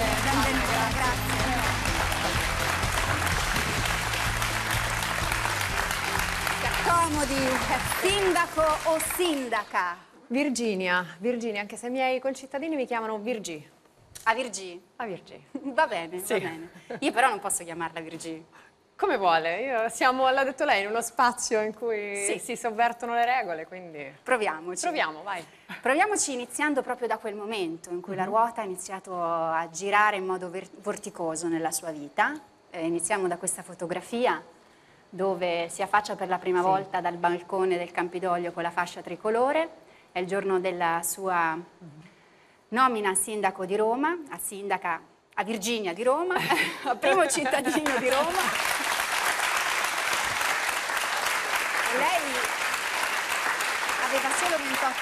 benvenuta, grazie. Si accomodi, sindaco o sindaca? Virginia, anche se i miei concittadini mi chiamano Virgi. A Virgi? A Virgi. Va bene, Sì. va bene. Io però non posso chiamarla Virgi. Come vuole, siamo, l'ha detto lei, in uno spazio in cui si sovvertono le regole, quindi... Proviamoci. Proviamo, vai. Proviamoci iniziando proprio da quel momento in cui la ruota ha iniziato a girare in modo vorticoso nella sua vita. Iniziamo da questa fotografia dove si affaccia per la prima volta dal balcone del Campidoglio con la fascia tricolore. È il giorno della sua nomina a sindaco di Roma, a sindaca a Virginia di Roma, a primo cittadino di Roma. Lei aveva solo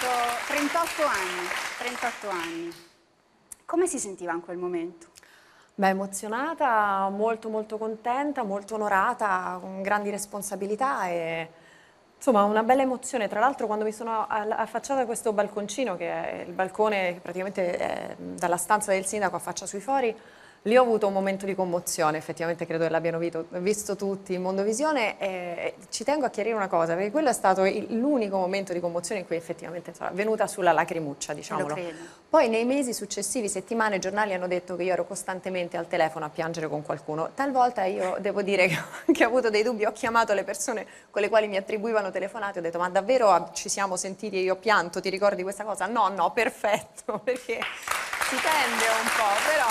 38 anni. Come si sentiva in quel momento? Beh, emozionata, molto contenta, molto onorata, con grandi responsabilità e insomma una bella emozione. Tra l'altro quando mi sono affacciata a questo balconcino, che è il balcone che praticamente è dalla stanza del sindaco affaccia sui fori, lì ho avuto un momento di commozione, effettivamente credo che l'abbiano visto tutti in Mondovisione e ci tengo a chiarire una cosa, perché quello è stato l'unico momento di commozione in cui effettivamente sono venuta sulla lacrimuccia, diciamolo. Lo credo. Poi nei mesi successivi, settimane, i giornali hanno detto che io ero costantemente al telefono a piangere con qualcuno. Talvolta io devo dire che ho avuto dei dubbi, ho chiamato le persone con le quali mi attribuivano telefonate, ho detto ma davvero ci siamo sentiti e io ho pianto, ti ricordi questa cosa? No, perfetto, perché si tende un po', però...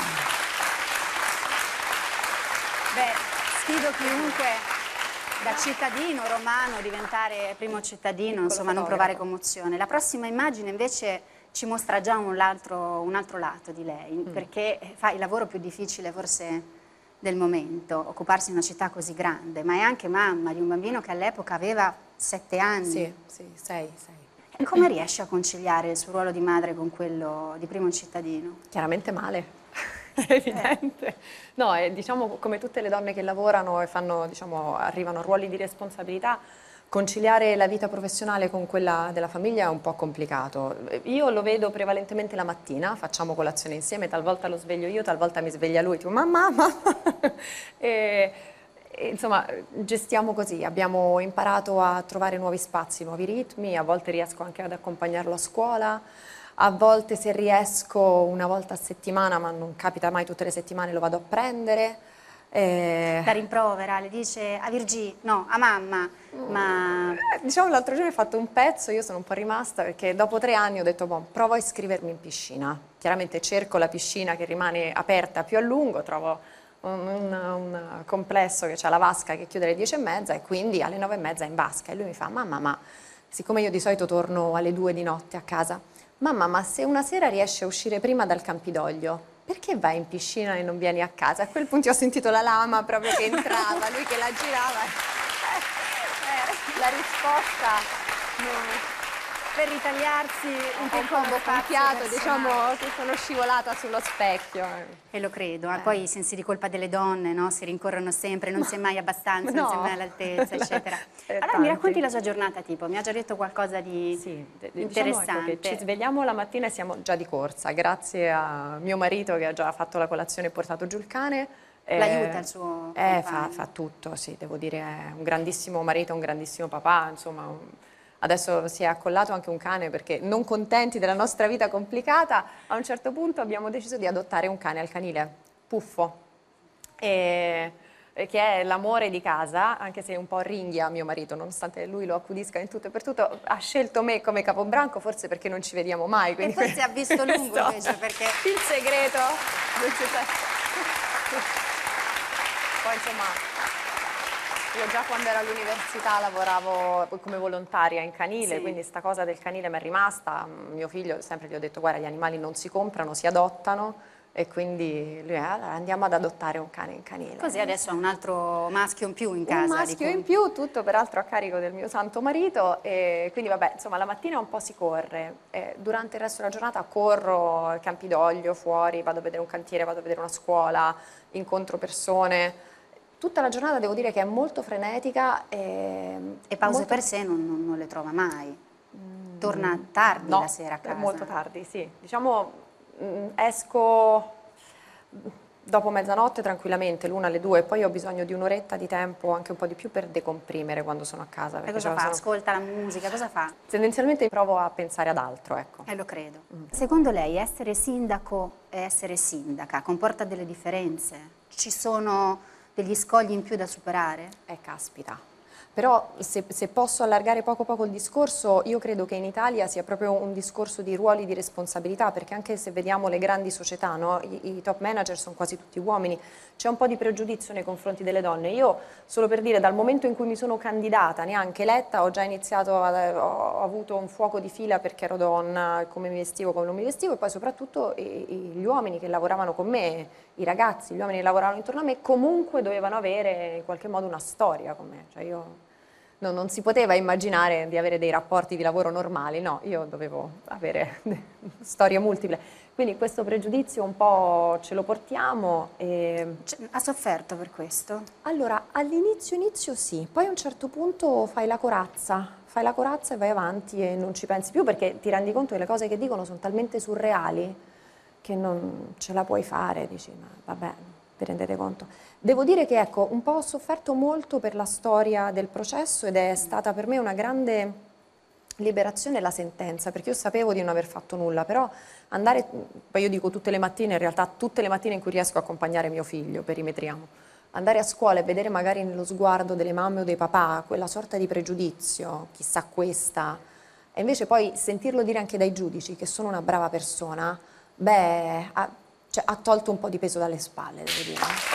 Beh, sfido chiunque da cittadino romano diventare primo cittadino, insomma, non provare commozione. La prossima immagine invece ci mostra già un altro lato di lei, perché fa il lavoro più difficile forse del momento, occuparsi di una città così grande, ma è anche mamma di un bambino che all'epoca aveva 7 anni. Sì, 6. E come riesce a conciliare il suo ruolo di madre con quello di primo cittadino? Chiaramente male. È evidente. No, è, diciamo, come tutte le donne che lavorano e fanno, diciamo, arrivano a ruoli di responsabilità, conciliare la vita professionale con quella della famiglia è un po' complicato. Io lo vedo prevalentemente la mattina, facciamo colazione insieme, talvolta lo sveglio io, talvolta mi sveglia lui, tipo mamma. E, insomma, gestiamo così, abbiamo imparato a trovare nuovi spazi, nuovi ritmi, a volte riesco anche ad accompagnarlo a scuola. A volte se riesco una volta a settimana, ma non capita mai tutte le settimane, lo vado a prendere. La rimprovera, le dice a Virgi, no, a mamma, ma... Diciamo l'altro giorno ho fatto un pezzo, io sono un po' rimasta perché dopo 3 anni ho detto, boh, provo a iscrivermi in piscina. Chiaramente cerco la piscina che rimane aperta più a lungo, trovo un complesso che ha la vasca che chiude alle 10:30 e quindi alle 9:30 in vasca. E lui mi fa, mamma, ma siccome io di solito torno alle 2 di notte a casa, mamma, ma se una sera riesci a uscire prima dal Campidoglio, perché vai in piscina e non vieni a casa? A quel punto ho sentito la lama proprio che entrava, lui che la girava. La risposta... per ritagliarsi un piccolo boccanchiato, diciamo che sono scivolata sullo specchio. E lo credo, poi i sensi di colpa delle donne, no? Si rincorrono sempre, non si è mai abbastanza, non si è mai all'altezza, eccetera. Allora mi racconti la sua giornata tipo, mi ha già detto qualcosa di interessante. Diciamo che ci svegliamo la mattina e siamo già di corsa, grazie a mio marito che ha già fatto la colazione e portato giù il cane. L'aiuta il suo compagno? Fa tutto, sì, devo dire, è un grandissimo marito, un grandissimo papà, insomma... Adesso si è accollato anche un cane perché, non contenti della nostra vita complicata, a un certo punto abbiamo deciso di adottare un cane al canile, Puffo, che è l'amore di casa, anche se un po' ringhia mio marito, nonostante lui lo accudisca in tutto e per tutto, ha scelto me come capobranco, forse perché non ci vediamo mai. E forse ha visto lungo invece, perché... Il segreto non si sa. Poi insomma... Io già quando ero all'università lavoravo come volontaria in canile, quindi sta cosa del canile mi è rimasta. Mio figlio, sempre gli ho detto, guarda, gli animali non si comprano, si adottano, e quindi lui, allora andiamo ad adottare un cane in canile. Così adesso ha un altro maschio in più in casa. Un maschio in più, tutto peraltro a carico del mio santo marito, e quindi vabbè, insomma la mattina un po' si corre, durante il resto della giornata corro al Campidoglio, fuori, vado a vedere un cantiere, vado a vedere una scuola, incontro persone. Tutta la giornata devo dire che è molto frenetica. E pause per sé non le trova mai? Torna tardi la sera a casa? Molto tardi, sì. Diciamo, esco dopo mezzanotte tranquillamente, l'1 alle 2, poi ho bisogno di un'oretta di tempo, anche un po' di più, per decomprimere quando sono a casa. E cosa fa? Ascolta la musica, cosa fa? Tendenzialmente provo a pensare ad altro, ecco. Lo credo. Secondo lei essere sindaco e essere sindaca comporta delle differenze? Ci sono degli scogli in più da superare? Caspita. Però se posso allargare poco il discorso, io credo che in Italia sia proprio un discorso di ruoli di responsabilità, perché anche se vediamo le grandi società, no? I top manager sono quasi tutti uomini, c'è un po' di pregiudizio nei confronti delle donne. Io, solo per dire, dal momento in cui mi sono candidata, neanche eletta, ho già iniziato, ho avuto un fuoco di fila perché ero donna, come mi vestivo, come non mi vestivo, e poi soprattutto gli uomini che lavoravano con me, i ragazzi, gli uomini che lavoravano intorno a me, comunque dovevano avere in qualche modo una storia con me. Cioè non si poteva immaginare di avere dei rapporti di lavoro normali, no, io dovevo avere storie multiple. Quindi questo pregiudizio un po' ce lo portiamo. Ha sofferto per questo? Allora, all'inizio sì, poi a un certo punto fai la corazza e vai avanti e non ci pensi più, perché ti rendi conto che le cose che dicono sono talmente surreali che non ce la puoi fare, dici, ma vabbè, vi rendete conto? Devo dire che, ecco, un po' ho sofferto molto per la storia del processo ed è stata per me una grande liberazione la sentenza, perché io sapevo di non aver fatto nulla, però andare, poi io dico tutte le mattine, in realtà tutte le mattine in cui riesco a accompagnare mio figlio, perimetriamo, andare a scuola e vedere magari nello sguardo delle mamme o dei papà quella sorta di pregiudizio, chissà questa, e invece poi sentirlo dire anche dai giudici che sono una brava persona, beh, ha tolto un po' di peso dalle spalle, devo dire.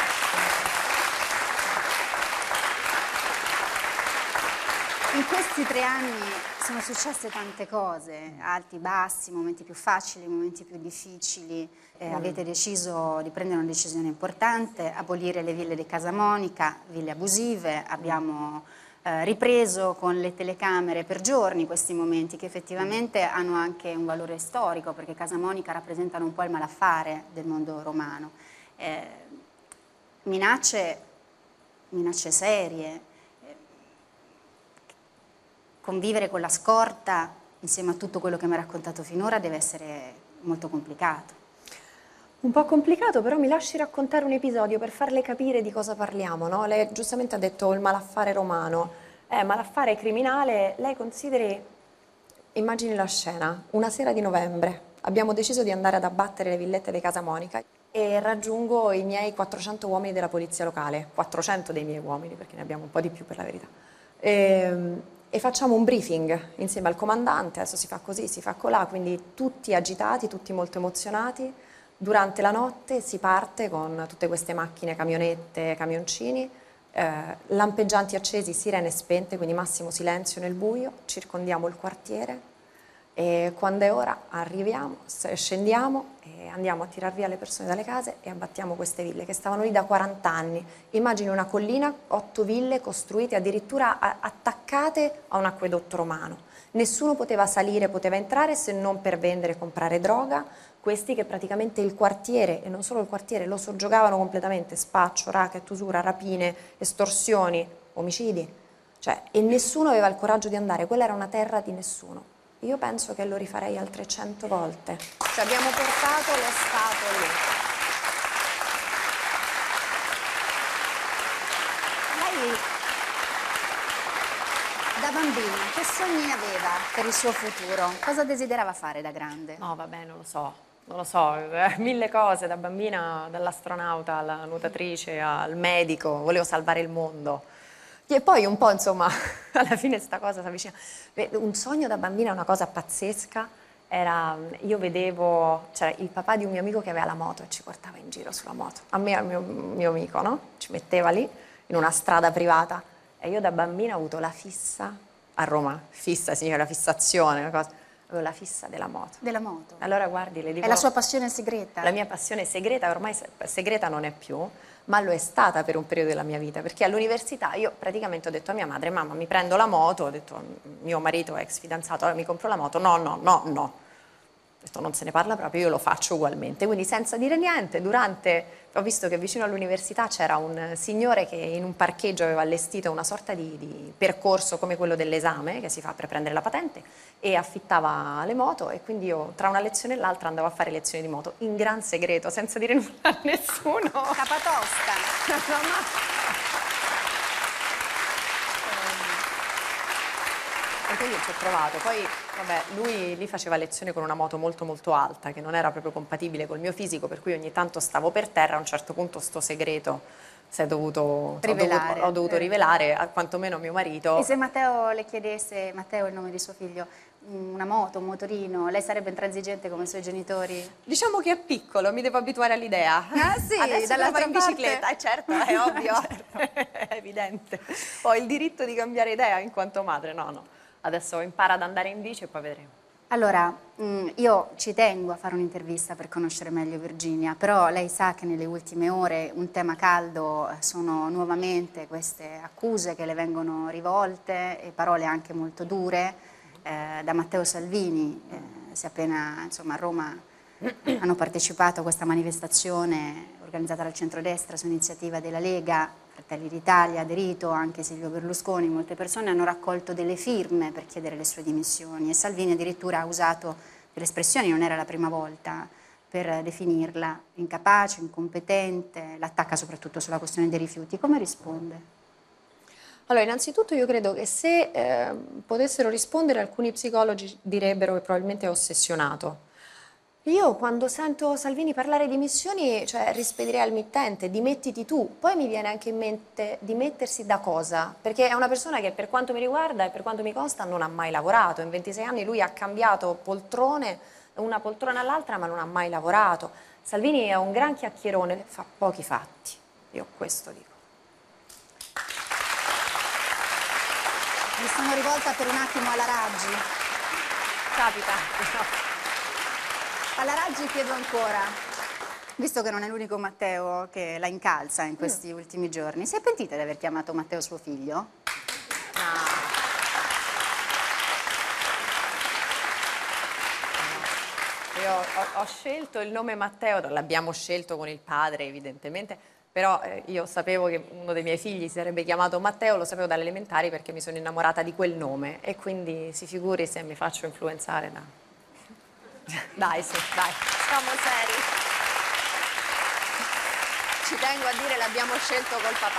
In questi 3 anni sono successe tante cose, alti, bassi, momenti più facili, momenti più difficili. Avete deciso di prendere una decisione importante, abolire le ville di Casa Monica, ville abusive. Abbiamo ripreso con le telecamere per giorni questi momenti che effettivamente hanno anche un valore storico, perché Casa Monica rappresentano un po' il malaffare del mondo romano. Minacce serie. Convivere con la scorta insieme a tutto quello che mi ha raccontato finora deve essere molto complicato. Un po' complicato, però mi lasci raccontare un episodio per farle capire di cosa parliamo, no? Lei giustamente ha detto il malaffare romano, malaffare criminale. Lei consideri, immagini la scena, una sera di novembre, abbiamo deciso di andare ad abbattere le villette di Casa Monica e raggiungo i miei 400 uomini della polizia locale, 400 dei miei uomini, perché ne abbiamo un po' di più per la verità. E facciamo un briefing insieme al comandante, adesso si fa così, si fa colà, quindi tutti agitati, tutti molto emozionati. Durante la notte si parte con tutte queste macchine, camionette, camioncini, lampeggianti accesi, sirene spente, quindi massimo silenzio nel buio, circondiamo il quartiere e quando è ora arriviamo, scendiamo e andiamo a tirar via le persone dalle case e abbattiamo queste ville che stavano lì da 40 anni. Immagini una collina, 8 ville costruite addirittura attaccate a un acquedotto romano. Nessuno poteva salire, poteva entrare se non per vendere e comprare droga. Questi che praticamente il quartiere, e non solo il quartiere, lo soggiogavano completamente, spaccio, racket, usura, rapine, estorsioni, omicidi. Cioè, e nessuno aveva il coraggio di andare, quella era una terra di nessuno. Io penso che lo rifarei altre 100 volte. Ci abbiamo portato lo Stato lì. Lei, da bambina, che sogni aveva per il suo futuro? Cosa desiderava fare da grande? No, vabbè, non lo so, mille cose, da bambina, dall'astronauta alla nuotatrice al medico, volevo salvare il mondo. E poi un po', insomma, alla fine sta cosa si avvicina. Un sogno da bambina è una cosa pazzesca, io vedevo, c'era il papà di un mio amico che aveva la moto e ci portava in giro sulla moto, a me e al mio amico, no? Ci metteva lì, in una strada privata, e io da bambina ho avuto la fissa, a Roma, fissa significa la fissazione, una cosa, avevo la fissa della moto. Della moto? Allora guardi, le dico... È la sua passione segreta? La mia passione segreta, ormai segreta non è più, ma lo è stata per un periodo della mia vita, perché all'università io praticamente ho detto a mia madre: mamma, mi prendo la moto, ho detto mio marito ex fidanzato, allora mi compro la moto, no. detto, non se ne parla proprio, io lo faccio ugualmente, quindi senza dire niente. Ho visto che vicino all'università c'era un signore che in un parcheggio aveva allestito una sorta di percorso come quello dell'esame che si fa per prendere la patente e affittava le moto, e quindi io tra una lezione e l'altra andavo a fare lezioni di moto in gran segreto, senza dire nulla a nessuno. Capatosta. E quindi ci ho provato. Poi, vabbè, lui lì faceva lezione con una moto molto molto alta, che non era proprio compatibile col mio fisico, per cui ogni tanto stavo per terra. A un certo punto sto segreto Rivelare. ho dovuto rivelare a quantomeno mio marito. E se Matteo le chiedesse, Matteo è il nome di suo figlio, una moto, un motorino, lei sarebbe intransigente come i suoi genitori? Diciamo che è piccolo, mi devo abituare all'idea. Ah sì, adesso dall'altra in bicicletta, parte. certo, è ovvio, è evidente. Ho il diritto di cambiare idea in quanto madre, no. Adesso impara ad andare in bici e poi vedremo. Allora, io ci tengo a fare un'intervista per conoscere meglio Virginia, però lei sa che nelle ultime ore un tema caldo sono nuovamente queste accuse che le vengono rivolte e parole anche molto dure da Matteo Salvini. Si è appena, insomma, a Roma hanno partecipato a questa manifestazione organizzata dal centrodestra su iniziativa della Lega. Fratelli d'Italia ha aderito, anche Silvio Berlusconi, molte persone hanno raccolto delle firme per chiedere le sue dimissioni e Salvini addirittura ha usato delle espressioni, non era la prima volta, per definirla incapace, incompetente, l'attacca soprattutto sulla questione dei rifiuti. Come risponde? Allora, innanzitutto io credo che se potessero rispondere, alcuni psicologi direbbero che probabilmente è ossessionato. Io quando sento Salvini parlare di dimissioni, cioè rispedirei al mittente, dimettiti tu. Poi mi viene anche in mente dimettersi da cosa? Perché è una persona che per quanto mi riguarda e per quanto mi consta non ha mai lavorato. In 26 anni lui ha cambiato poltrone, una poltrona all'altra, ma non ha mai lavorato. Salvini è un gran chiacchierone, fa pochi fatti. Io questo dico. Mi sono rivolta per un attimo alla Raggi. Capita. Alla Raggi chiedo ancora, visto che non è l'unico Matteo che la incalza in questi ultimi giorni, si è pentita di aver chiamato Matteo suo figlio? No. Io ho scelto il nome Matteo, l'abbiamo scelto con il padre evidentemente, però io sapevo che uno dei miei figli si sarebbe chiamato Matteo, lo sapevo dalle elementari perché mi sono innamorata di quel nome e quindi si figuri se mi faccio influenzare da... Dai, sì, dai, siamo seri. Ci tengo a dire, l'abbiamo scelto col papà.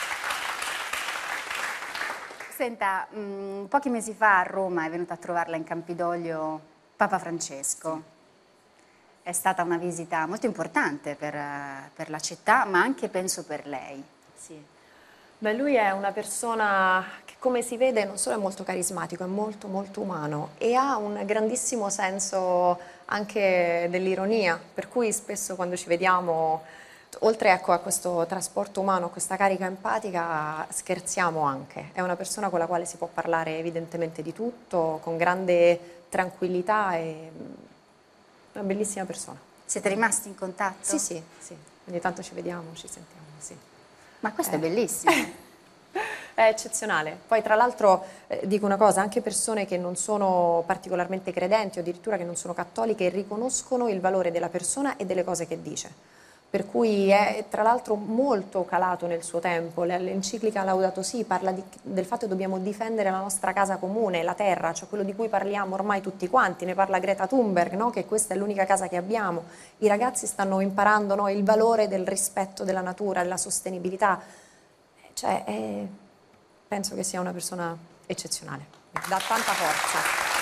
Senta, pochi mesi fa a Roma è venuto a trovarla in Campidoglio Papa Francesco. È stata una visita molto importante per la città, ma anche penso per lei. Sì. Beh, lui è una persona che, come si vede, non solo è molto carismatico, è molto molto umano e ha un grandissimo senso anche dell'ironia, per cui spesso quando ci vediamo, oltre ecco, a questo trasporto umano, a questa carica empatica, scherziamo anche. È una persona con la quale si può parlare evidentemente di tutto, con grande tranquillità e una bellissima persona. Siete rimasti in contatto? Sì, sì, sì. Ogni tanto ci vediamo, ci sentiamo, sì. Ma questo è bellissimo. È eccezionale. Poi tra l'altro dico una cosa, anche persone che non sono particolarmente credenti o addirittura che non sono cattoliche riconoscono il valore della persona e delle cose che dice. Per cui è tra l'altro molto calato nel suo tempo. L'enciclica Laudato Si parla del fatto che dobbiamo difendere la nostra casa comune, la terra, cioè quello di cui parliamo ormai tutti quanti. Ne parla Greta Thunberg, no? Che questa è l'unica casa che abbiamo. I ragazzi stanno imparando, no? Il valore del rispetto della natura, della sostenibilità. Cioè, penso che sia una persona eccezionale, dà tanta forza.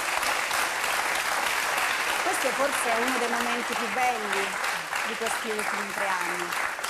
Questo forse è uno dei momenti più belli di questi ultimi 3 anni.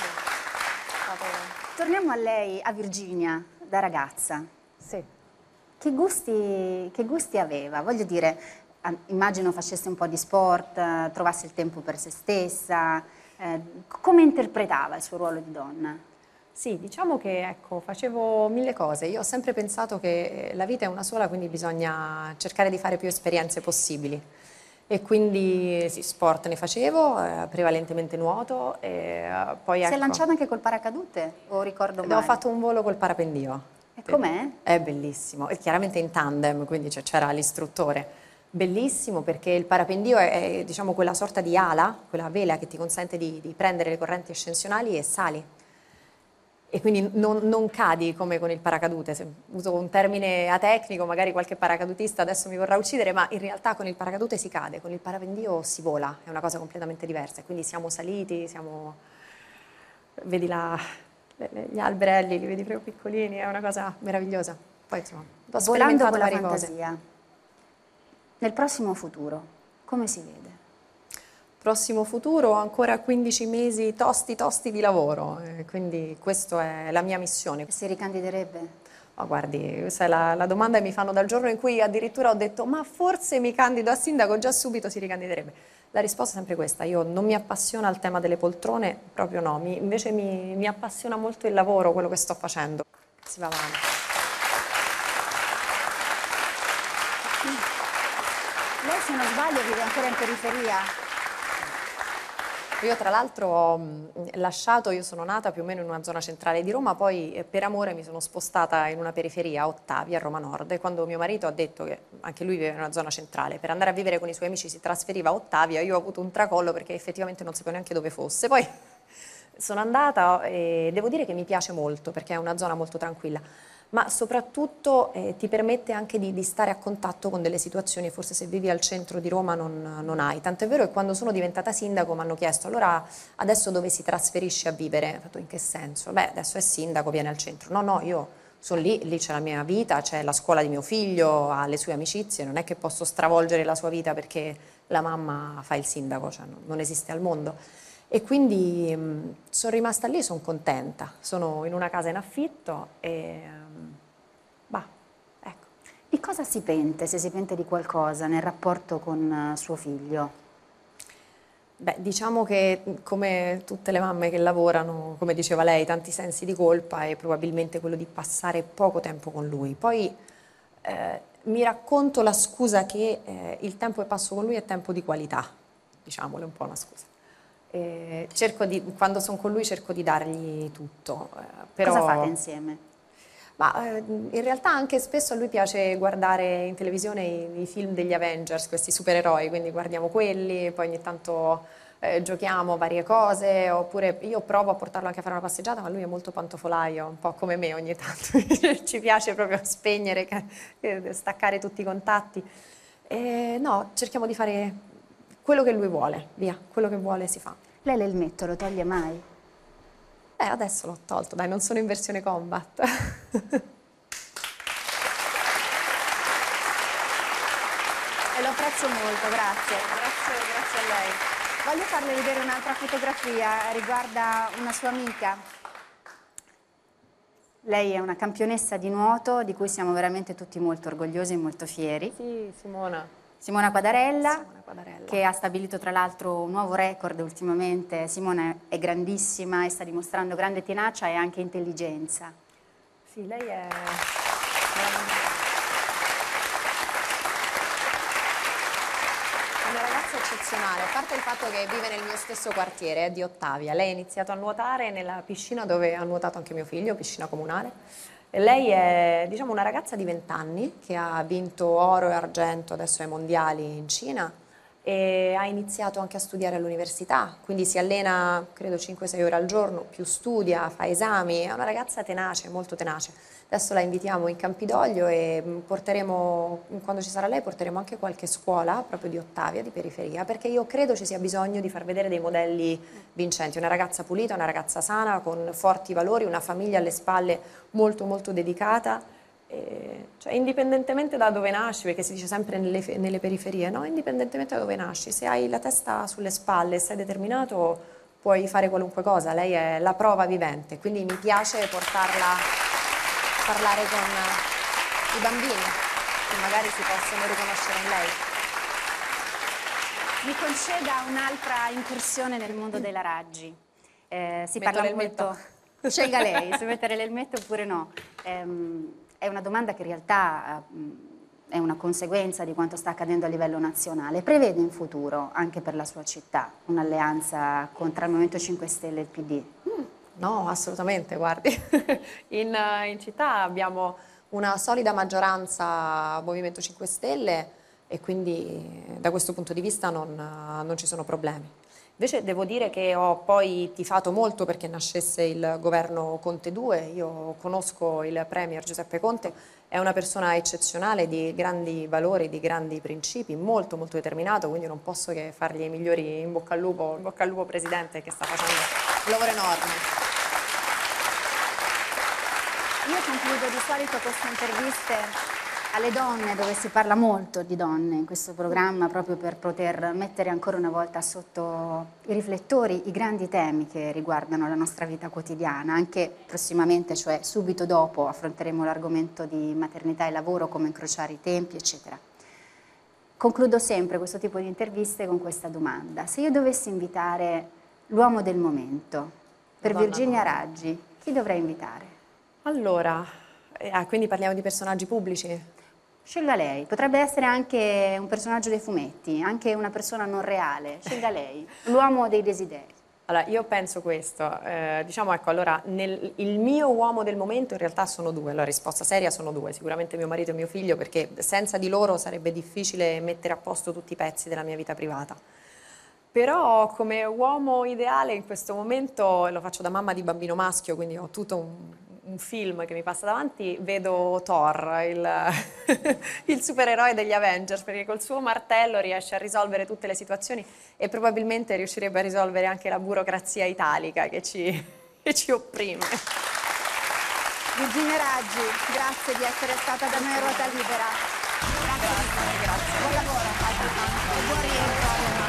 Torniamo a lei, a Virginia, da ragazza. Sì. Che gusti aveva? Voglio dire, immagino facesse un po' di sport, trovasse il tempo per se stessa. Come interpretava il suo ruolo di donna? Sì, diciamo che ecco, facevo 1000 cose. Io ho sempre pensato che la vita è una sola, quindi bisogna cercare di fare più esperienze possibili. E quindi sì, sport ne facevo, prevalentemente nuoto. E, poi, Si è ecco, lanciata anche col paracadute? O ricordo male? ho fatto un volo col parapendio. E com'è? È bellissimo, e chiaramente in tandem, quindi c'era l'istruttore. Bellissimo, perché il parapendio è, diciamo, quella sorta di ala, quella vela che ti consente di prendere le correnti ascensionali e sali. E quindi non cadi come con il paracadute. Se uso un termine atecnico, magari qualche paracadutista adesso mi vorrà uccidere, ma in realtà con il paracadute si cade, con il parapendio si vola, è una cosa completamente diversa. E quindi siamo saliti, vedi là gli alberelli, li vedi proprio piccolini, è una cosa meravigliosa. Poi insomma, ho Volando sperimentato con la varie cose. fantasia, nel prossimo futuro, come si vede? Prossimo futuro, ancora 15 mesi tosti tosti di lavoro, quindi questa è la mia missione. Si ricandiderebbe? Oh, guardi, questa è la domanda che mi fanno dal giorno in cui addirittura ho detto ma forse mi candido a sindaco, già subito si ricandiderebbe. La risposta è sempre questa: io non mi appassiona il tema delle poltrone, proprio no, invece mi appassiona molto il lavoro, quello che sto facendo. Si va avanti. Lei, se non sbaglio, vive ancora in periferia? Io tra l'altro ho lasciato, io sono nata più o meno in una zona centrale di Roma, poi per amore mi sono spostata in una periferia, a Ottavia, a Roma Nord, e quando mio marito ha detto che anche lui vive in una zona centrale, per andare a vivere con i suoi amici si trasferiva a Ottavia, io ho avuto un tracollo perché effettivamente non sapevo neanche dove fosse. Poi sono andata e devo dire che mi piace molto perché è una zona molto tranquilla, ma soprattutto ti permette anche di stare a contatto con delle situazioni che forse se vivi al centro di Roma non hai. Tant'è vero che quando sono diventata sindaco mi hanno chiesto allora adesso dove si trasferisce a vivere? Ho detto in che senso? Beh, adesso è sindaco, viene al centro. No, no, io sono lì c'è la mia vita, c'è la scuola di mio figlio, ha le sue amicizie, non è che posso stravolgere la sua vita perché la mamma fa il sindaco, cioè non esiste al mondo. E quindi sono rimasta lì, sono contenta, sono in una casa in affitto e bah, ecco. Di cosa si pente, se si pente di qualcosa, nel rapporto con suo figlio? Beh, diciamo che come tutte le mamme che lavorano, come diceva lei, tanti sensi di colpa e probabilmente quello di passare poco tempo con lui. Poi mi racconto la scusa che il tempo che passo con lui è tempo di qualità, diciamole un po' una scusa. Quando sono con lui cerco di dargli tutto. Però, Cosa fate insieme? ma in realtà anche spesso a lui piace guardare in televisione i film degli Avengers, questi supereroi, quindi guardiamo quelli, poi ogni tanto giochiamo varie cose, oppure io provo a portarlo anche a fare una passeggiata, ma lui è molto pantofolaio, un po' come me ogni tanto, ci piace proprio spegnere, staccare tutti i contatti. No, cerchiamo di fare quello che lui vuole, via, quello che vuole si fa. Lei l'elmetto lo toglie mai? Adesso l'ho tolto, dai, non sono in versione combat. E lo apprezzo molto, grazie. Grazie a lei. Voglio farle vedere un'altra fotografia, riguarda una sua amica. Lei è una campionessa di nuoto di cui siamo veramente tutti molto orgogliosi e molto fieri. Sì, Simona. Simona Quadarella, Simona Quadarella, che ha stabilito tra l'altro un nuovo record ultimamente. Simona è grandissima e sta dimostrando grande tenacia e anche intelligenza. Sì, lei è una ragazza eccezionale, a parte il fatto che vive nel mio stesso quartiere, è di Ottavia. Lei ha iniziato a nuotare nella piscina dove ha nuotato anche mio figlio, piscina comunale. E lei è, diciamo, una ragazza di 20 anni che ha vinto oro e argento adesso ai mondiali in Cina e ha iniziato anche a studiare all'università, quindi si allena credo 5-6 ore al giorno, più studia, fa esami, è una ragazza tenace, molto tenace. Adesso la invitiamo in Campidoglio e porteremo, quando ci sarà lei, porteremo anche qualche scuola proprio di Ottavia, di periferia, perché io credo ci sia bisogno di far vedere dei modelli vincenti, una ragazza pulita, una ragazza sana, con forti valori, una famiglia alle spalle molto molto dedicata, cioè indipendentemente da dove nasci, perché si dice sempre nelle periferie, no? Indipendentemente da dove nasci, se hai la testa sulle spalle e sei determinato puoi fare qualunque cosa, lei è la prova vivente, quindi mi piace portarla a parlare con i bambini che magari si possono riconoscere in lei. Mi conceda un'altra incursione nel mondo della Raggi. Si Metto parla l'elmetto? molto... Scelga lei, se mettere l'elmetto oppure no. È una domanda che in realtà è una conseguenza di quanto sta accadendo a livello nazionale. Prevede in futuro, anche per la sua città, un'alleanza tra il Movimento 5 Stelle e il PD? No, assolutamente, guardi. In città abbiamo una solida maggioranza Movimento 5 Stelle e quindi da questo punto di vista non ci sono problemi. Invece devo dire che ho poi tifato molto perché nascesse il governo Conte 2, io conosco il Premier Giuseppe Conte, è una persona eccezionale, di grandi valori, di grandi principi, molto molto determinato, quindi non posso che fargli i migliori in bocca al lupo Presidente, che sta facendo un lavoro enorme. Io concludo di solito queste interviste alle donne, dove si parla molto di donne in questo programma, proprio per poter mettere ancora una volta sotto i riflettori i grandi temi che riguardano la nostra vita quotidiana. Anche prossimamente, cioè subito dopo, affronteremo l'argomento di maternità e lavoro, come incrociare i tempi, eccetera. Concludo sempre questo tipo di interviste con questa domanda: se io dovessi invitare l'uomo del momento per Virginia Raggi, chi dovrei invitare? Allora, quindi parliamo di personaggi pubblici? Scelga lei, potrebbe essere anche un personaggio dei fumetti, anche una persona non reale, scelga lei, l'uomo dei desideri. Allora, io penso questo, diciamo ecco, allora, il mio uomo del momento in realtà sono due, la risposta seria sono due, sicuramente mio marito e mio figlio, perché senza di loro sarebbe difficile mettere a posto tutti i pezzi della mia vita privata. Però come uomo ideale in questo momento, lo faccio da mamma di bambino maschio, quindi ho tutto un film che mi passa davanti, vedo Thor, il supereroe degli Avengers, perché col suo martello riesce a risolvere tutte le situazioni e probabilmente riuscirebbe a risolvere anche la burocrazia italica che ci opprime. Virginia Raggi, grazie di essere stata da noi a Ruota Libera. Grazie. Grazie. Buon lavoro. E buon rientro.